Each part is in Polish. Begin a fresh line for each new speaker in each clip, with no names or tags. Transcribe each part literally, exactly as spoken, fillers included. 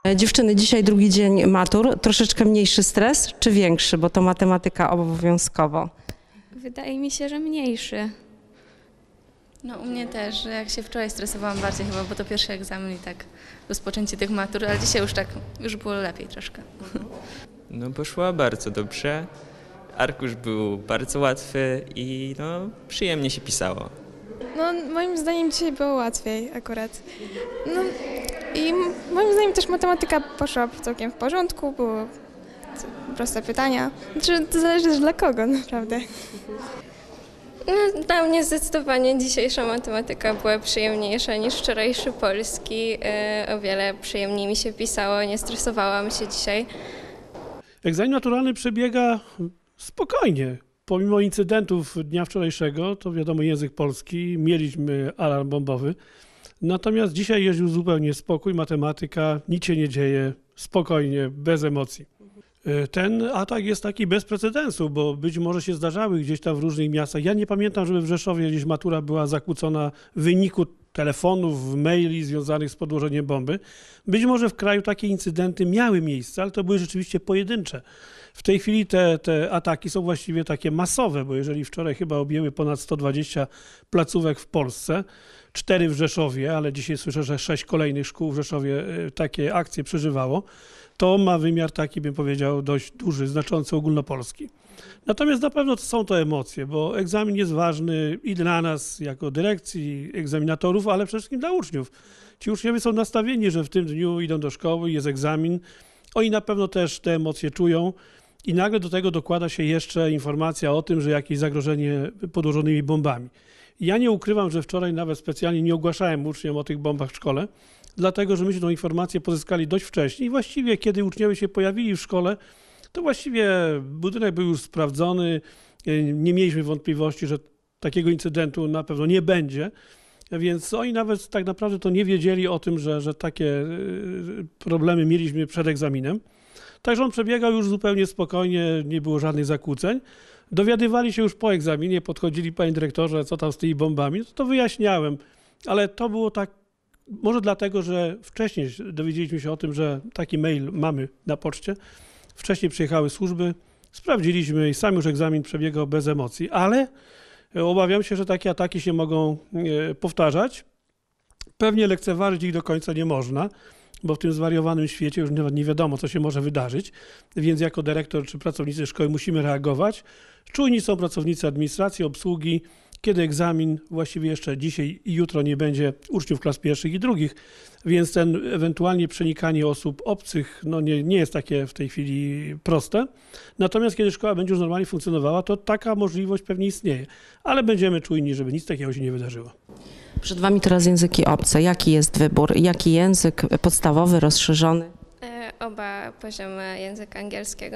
Dziewczyny, dzisiaj drugi dzień matur. Troszeczkę mniejszy stres czy większy, bo to matematyka obowiązkowo?
Wydaje mi się, że mniejszy.
No u mnie też, że jak się wczoraj stresowałam bardziej chyba, bo to pierwszy egzamin i tak rozpoczęcie tych matur, ale dzisiaj już tak, już było lepiej troszkę.
No poszło bardzo dobrze. Arkusz był bardzo łatwy i no przyjemnie się pisało.
No moim zdaniem dzisiaj było łatwiej akurat. No i moim zdaniem też matematyka poszła całkiem w porządku, było proste pytania. Znaczy, to zależy też dla kogo naprawdę.
No, dla mnie zdecydowanie dzisiejsza matematyka była przyjemniejsza niż wczorajszy polski. E, o wiele przyjemniej mi się pisało, nie stresowałam się dzisiaj.
Egzamin naturalny przebiega spokojnie. Pomimo incydentów dnia wczorajszego, to wiadomo język polski, mieliśmy alarm bombowy. Natomiast dzisiaj jest już zupełnie spokój, matematyka, nic się nie dzieje, spokojnie, bez emocji. Ten atak jest taki bez precedensu, bo być może się zdarzały gdzieś tam w różnych miastach. Ja nie pamiętam, żeby w Rzeszowie gdzieś matura była zakłócona w wyniku telefonów, maili związanych z podłożeniem bomby. Być może w kraju takie incydenty miały miejsce, ale to były rzeczywiście pojedyncze. W tej chwili te, te ataki są właściwie takie masowe, bo jeżeli wczoraj chyba objęły ponad sto dwadzieścia placówek w Polsce, cztery w Rzeszowie, ale dzisiaj słyszę, że sześć kolejnych szkół w Rzeszowie takie akcje przeżywało, to ma wymiar taki, bym powiedział, dość duży, znaczący, ogólnopolski. Natomiast na pewno to są to emocje, bo egzamin jest ważny i dla nas jako dyrekcji, egzaminatorów, ale przede wszystkim dla uczniów. Ci uczniowie są nastawieni, że w tym dniu idą do szkoły, jest egzamin. Oni na pewno też te emocje czują i nagle do tego dokłada się jeszcze informacja o tym, że jakieś zagrożenie podłożonymi bombami. Ja nie ukrywam, że wczoraj nawet specjalnie nie ogłaszałem uczniom o tych bombach w szkole, dlatego że myśmy tę informację pozyskali dość wcześnie i właściwie kiedy uczniowie się pojawili w szkole, to właściwie budynek był już sprawdzony, nie mieliśmy wątpliwości, że takiego incydentu na pewno nie będzie, więc oni nawet tak naprawdę to nie wiedzieli o tym, że, że takie problemy mieliśmy przed egzaminem. Także on przebiegał już zupełnie spokojnie, nie było żadnych zakłóceń. Dowiadywali się już po egzaminie, podchodzili, panie dyrektorze, co tam z tymi bombami, to, to wyjaśniałem, ale to było tak, może dlatego, że wcześniej dowiedzieliśmy się o tym, że taki mail mamy na poczcie. Wcześniej przyjechały służby, sprawdziliśmy i sam już egzamin przebiegał bez emocji, ale obawiam się, że takie ataki się mogą powtarzać. Pewnie lekceważyć ich do końca nie można, bo w tym zwariowanym świecie już nawet nie wiadomo, co się może wydarzyć, więc jako dyrektor czy pracownicy szkoły musimy reagować. Czujni są pracownicy administracji, obsługi, kiedy egzamin, właściwie jeszcze dzisiaj i jutro nie będzie uczniów klas pierwszych i drugich, więc ten ewentualnie przenikanie osób obcych no nie, nie jest takie w tej chwili proste. Natomiast kiedy szkoła będzie już normalnie funkcjonowała, to taka możliwość pewnie istnieje, ale będziemy czujni, żeby nic takiego się nie wydarzyło.
Przed Wami teraz języki obce. Jaki jest wybór? Jaki język podstawowy, rozszerzony?
E, oba poziomy języka angielskiego.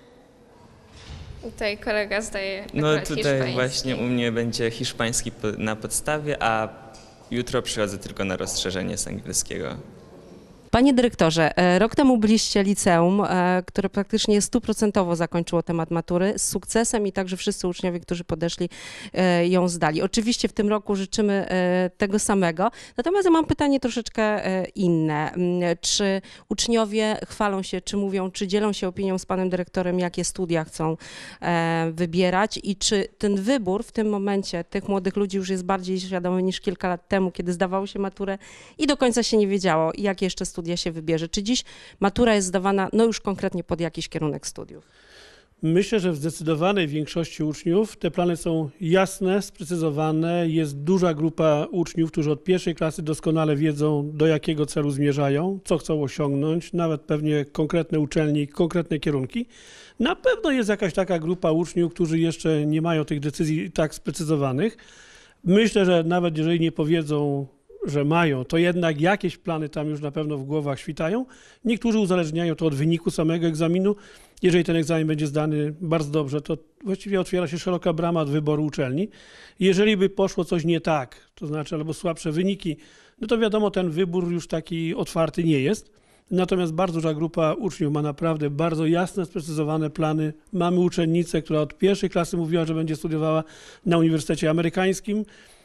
Tutaj kolega zdaje
No tutaj
hiszpański.
właśnie u mnie będzie hiszpański na podstawie, a jutro przychodzę tylko na rozszerzenie z angielskiego.
Panie dyrektorze, rok temu byliście liceum, które praktycznie stuprocentowo zakończyło temat matury z sukcesem i także wszyscy uczniowie, którzy podeszli, ją zdali. Oczywiście w tym roku życzymy tego samego, natomiast ja mam pytanie troszeczkę inne. Czy uczniowie chwalą się, czy mówią, czy dzielą się opinią z panem dyrektorem, jakie studia chcą wybierać i czy ten wybór w tym momencie tych młodych ludzi już jest bardziej świadomy niż kilka lat temu, kiedy zdawało się maturę i do końca się nie wiedziało, jakie jeszcze studia się wybierze. Czy dziś matura jest zdawana no już konkretnie pod jakiś kierunek studiów?
Myślę, że w zdecydowanej większości uczniów te plany są jasne, sprecyzowane. Jest duża grupa uczniów, którzy od pierwszej klasy doskonale wiedzą, do jakiego celu zmierzają, co chcą osiągnąć, nawet pewnie konkretne uczelnie, konkretne kierunki. Na pewno jest jakaś taka grupa uczniów, którzy jeszcze nie mają tych decyzji tak sprecyzowanych. Myślę, że nawet jeżeli nie powiedzą, że mają, to jednak jakieś plany tam już na pewno w głowach świtają. Niektórzy uzależniają to od wyniku samego egzaminu. Jeżeli ten egzamin będzie zdany bardzo dobrze, to właściwie otwiera się szeroka brama od wyboru uczelni. Jeżeli by poszło coś nie tak, to znaczy albo słabsze wyniki, no to wiadomo, ten wybór już taki otwarty nie jest. Natomiast bardzo duża grupa uczniów ma naprawdę bardzo jasne, sprecyzowane plany. Mamy uczennicę, która od pierwszej klasy mówiła, że będzie studiowała na Uniwersytecie Amerykańskim.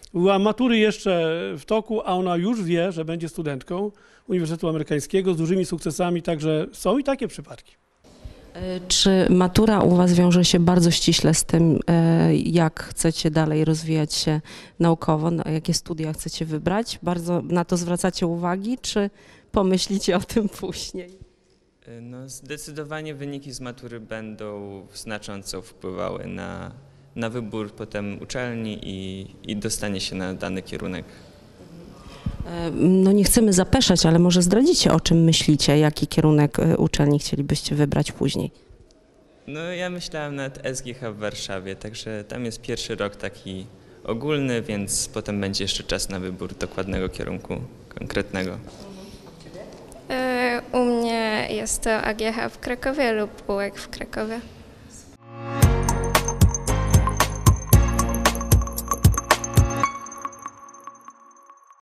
Była matury jeszcze w toku, a ona już wie, że będzie studentką Uniwersytetu Amerykańskiego z dużymi sukcesami, także są i takie przypadki.
Czy matura u Was wiąże się bardzo ściśle z tym, jak chcecie dalej rozwijać się naukowo, jakie studia chcecie wybrać? Bardzo na to zwracacie uwagi, czy pomyślicie o tym później?
No, zdecydowanie wyniki z matury będą znacząco wpływały na, na wybór potem uczelni i, i dostanie się na dany kierunek.
No nie chcemy zapeszać, ale może zdradzicie, o czym myślicie, jaki kierunek uczelni chcielibyście wybrać później?
No ja myślałem nad S G H w Warszawie, także tam jest pierwszy rok taki ogólny, więc potem będzie jeszcze czas na wybór dokładnego kierunku konkretnego.
E, U mnie jest to A G H w Krakowie lub U E K w Krakowie.